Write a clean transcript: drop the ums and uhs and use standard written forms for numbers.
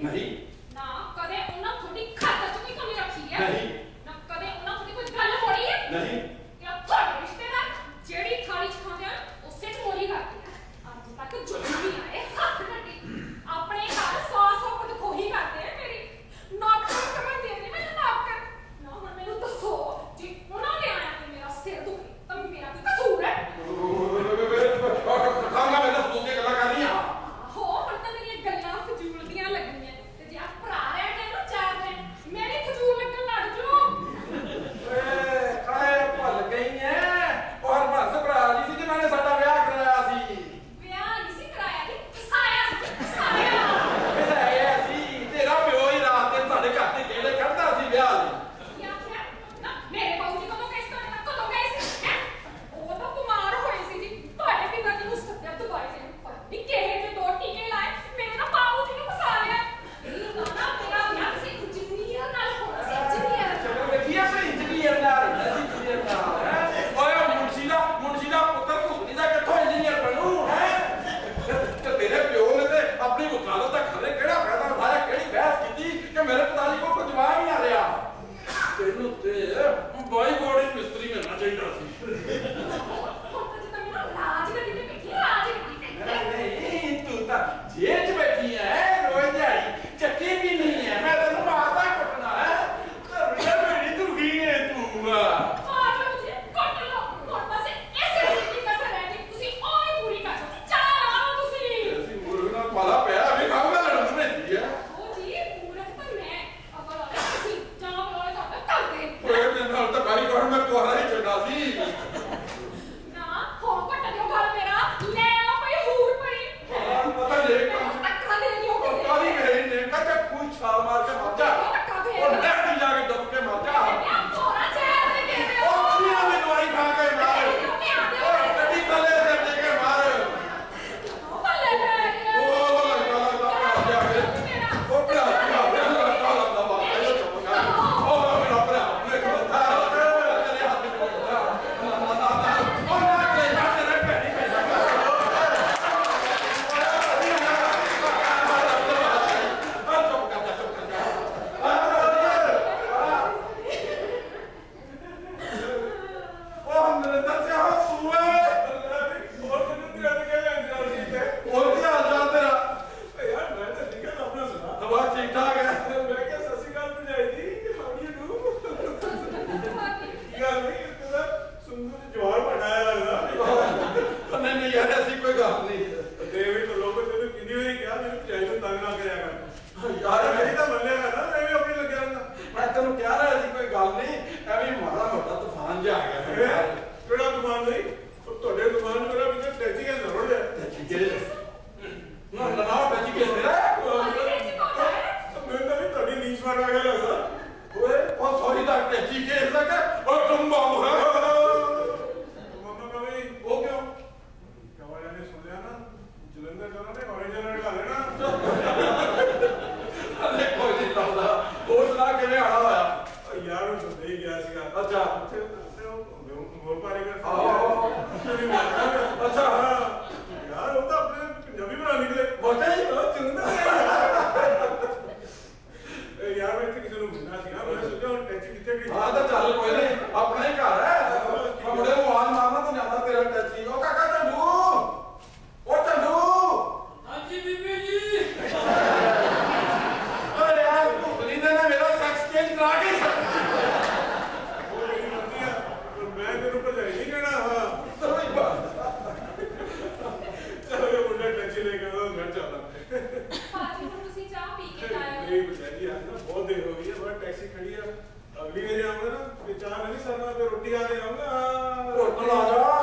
नहीं ना कदे उन्हां थोड़ी खाता च कोई कमी रखी है नहीं ना कदे उन्हां थोड़ी कोई गल होई है नहीं या थोड़े रिश्तेदार जेड़ी थाली च खांदे आ उसे च मोरी करदे आ अज तक जुल्म भी आए हाथ कटी अपने घर 100 खुद खोही करदे आ मेरी नौकर समझदे ने मैं नौकर ना हुण मैनूं दसो जे उन्हां ने आया ते मेरा सिर दुखे तां मेरा कोई कसूर है खाना मैं तो दूसरी गल्ला कर रही हां हो हुण तां मेरी गल्लां फजूल दियां लगणीਆਂ ते जे आ भरा रह गए ना 4 दिन मेरी फजूल लगण लग जो काहे भुल गई है और बस भरा जी सी जिन्हां ने साडा विआह कराया सी ਵਿਆਹ ਨਹੀਂ ਸੀ ਕਰਾਇਆ ਜੀ ਫਸਾਇਆ ਸੀ ਫਸਾਇਆ ਵਿਆਹ ਸੀ ਤੇਰਾ ਪਿਓ ਹੀ ਰਾਤ ਦਿਨ ਸਾਡੇ ਘਰ ਤੇ ਕਿਹੜੇ ਕੱਢਦਾ ਸੀ ਵਿਆਹ ਲਈ ਕੀ ਆਖਿਆ ਨਾ ਮੇਰੇ ਬਾਊ ਜੀ ਕਦੋਂ ਗਏ ਸੀ ਕਦੋਂ ਗਏ ਸੀ ਹੈਂ? ਉਹ ਤਾਂ ਬਿਮਾਰ ਹੋਏ ਸੀ ਜੀ ਤੁਹਾਡੇ ਪਿੰਡਾਂ ਦੀ ਮੁਸਤਫਾ ਦਵਾਈ ਦੇ ਉੱਪਰ ਵੀ ਕਿਹੇ ਜੇ 2 ਟੀਕੇ ਲਾਏ ਮੇਰੇ ਨਾ ਬਾਊ ਜੀ ਨੂੰ ਫਸਾ ਲਿਆ ਇਹ ਤਾਂ ਨਾ ਮੇਰਾ ਵਿਆਹ ਕਿਸੇ ਇੰਜੀਨੀਅਰ ਨਾਲ ਹੋਣਾ ਸੀ ਇੰਜੀਨੀਅਰ ਚਲੋ ਵੇਖੀ ਆਪਣੇ ਇੰਜੀਨੀਅਰ ਨਾਲ ਅਸੀਂ ਇੰਜੀਨੀਅਰ ਨਾਲ ਓਏ ਮੁਨਸ਼ੀ ਦਾ ਪੁੱਤਰ ਕੁਸਨੀ ਦਾ ਕਿੱਥੋਂ ਇੰਜੀਨੀਅਰ ਬਣੂ ਹੈ ਤੇ ਤੇਰੇ ਪਿਓ ਨੇ ਤੇ ਆਪਣੀ ਵਕਾਲਤ ਦਾ ਖਰੇ ਕਿਹੜਾ ਫਾਇਦਾ ਉਠਾਇਆ ਕਿਹੜੀ ਬਹਿਸ ਕੀਤੀ ਕਿ ਮੇਰੇ ਪਿਤਾ ਜੀ ਕੋਲ ਕੋਈ ਜਵਾਬ ਹੀ ਨਾ ਰਿਹਾ ਤੈਨੂੰ ਤੇ ਬਾਈ ਗੋੜੀ ਮਿਸਤਰੀ ਮਿਲਣਾ ਚਾਹੀਦਾ ਸੀ नहीं तू तो जेल च बैठी है रोज दिहाड़ी चक्की भी नहीं है मैं तेन मारदा कुटना है मेरी दुखी है तू पाला पैया भी खाऊंगा लड़न में दी है तो भाई कौन मैं कोहरा ही चढ़ा सी पता नहीं काली मेरी ने कच्चा खून छाल मार के मर जा और नेट में जाके दब के मर जा और दुनिया में दवाई खा के मार और कभी तले से लेके मार ओ लगा ओ प्यार ओ मेरा प्यार अपने को था तेरे हाथ में पकड़ा और ना के ना तेरे पैर में लगा रोटी खा के आऊंगा रोटी ला जा